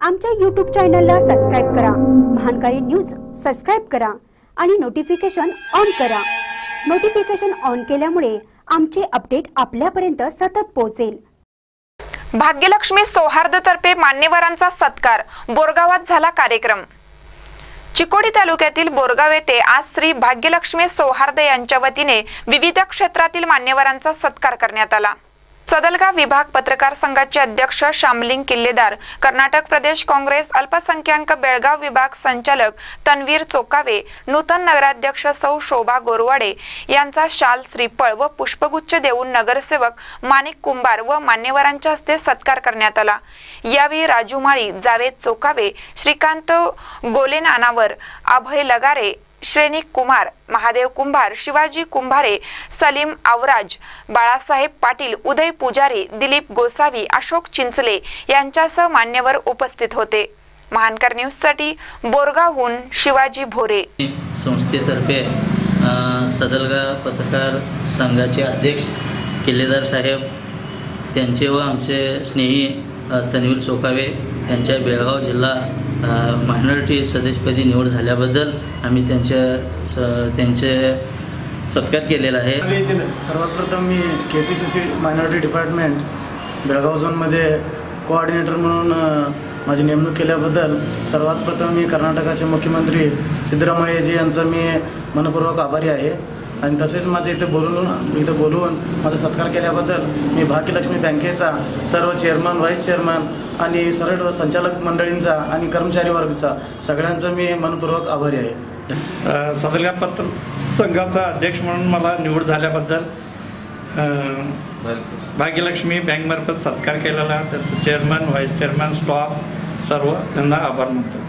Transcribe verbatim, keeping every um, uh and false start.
आमच्या यूट्यूब चॅनलला सबस्क्राइब करा, महानकारी न्यूज सबस्क्राइब करा आणि नोटिफिकेशन ऑन करा। नोटिफिकेशन ऑन केल्यामुळे आमचे अपडेट आपल्यापर्यंत सतत पोहोचेल। भाग्यलक्ष्मी सौहार्दतर्फे मान्यवरांचा सत्कार, बोरगावात झाला कार्यक्रम। चिकोडी तालुक्यातील बोरगाव येथे आज श्री भाग्यलक्ष्मी सौहार्द यांच्या वतीने विविध क्षेत्रातील मान्यवरांचा सत्कार करण्यात आला। सदलगा विभाग पत्रकार संघाचे अध्यक्ष शामलिंग किल्लेदार, कर्नाटक प्रदेश काँग्रेस अल्पसंख्याक बेळगाव विभाग संचालक तन्वीर चोकावे, नूतन नगराध्यक्ष सौ शोभा गोरवाडे यांचा शाल, श्रीफळ व पुष्पगुच्छ देऊन नगरसेवक माणिक कुंभार व मान्यवरांच्या हस्ते सत्कार करण्यात आला। यावेळी राजू माळी, जावेद चोकावे, श्रीकांत गोलेनानावर, अभय लगारे, श्रेणी कुमार, महादेव कुंभार, शिवाजी कुंभारे, सलीम आवराज, बाळासाहेब पाटील, उदय पुजारी, दिलीप गोसावी, अशोक चिंचले यांच्यासह मान्यवर उपस्थित होते। महानकर न्यूज साठी बोरगावहून शिवाजी भोरे। संस्थेतर्फे सदलगा पत्रकार संघाचे अध्यक्ष किल्लेदार साहेब त्यांचे व आमचे स्नेही तन्वीर चोकावे यांच्या बेळगाव जिल्हा मायनॉरिटी सदस्यपदी निवड झाल्याबद्दल आम्ही त्यांच्या त्यांचे सत्कार केलेला आहे। सर्वात प्रथम मी K P C C minority department Belgaum झोनमध्ये कोऑर्डिनेटर म्हणून माझी नेमणूक केल्याबद्दल सर्वात प्रथम मी कर्नाटकाचे मुख्यमंत्री सिद्धरामय्याजी यांचा मी मनपूर्वक आभारी आहे। आणि तसेच माझे इथे बोलून इथे बोलून माझा सत्कार केल्याबद्दल मी भाग्यलक्ष्मी बँकेचा सर्व चेअरमन, व्हाईस चेअरमन आणि सर्व संचालक मंडळींचा आणि कर्मचारी वर्गाचा सगळ्यांचा मी मनपूर्वक आभारी आहे। सदलगा पत्र संघाचा अध्यक्ष म्हणून मला निवड झाल्याबद्दल भाग्यलक्ष्मी बँकमार्फत सत्कार केलेला, त्याचं चेअरमन, व्हाईस चेअरमन, स्टॉफ सर्व त्यांना आभार मानतो।